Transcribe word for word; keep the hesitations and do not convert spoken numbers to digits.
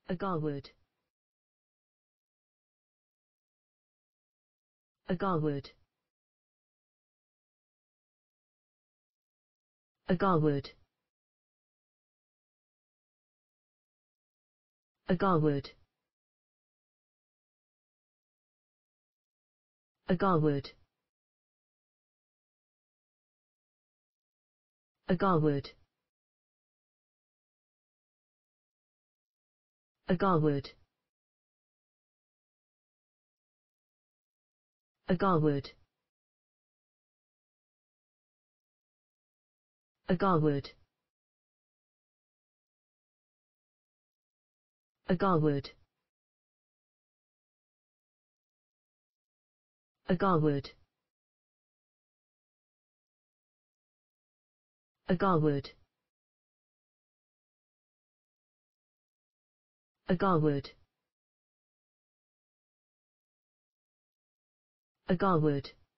Agarwood. Agarwood. Agarwood. Agarwood. Agarwood. Agarwood. Agarwood. Agarwood. Agarwood. Agarwood. Agarwood. Agarwood. Agarwood. Agarwood.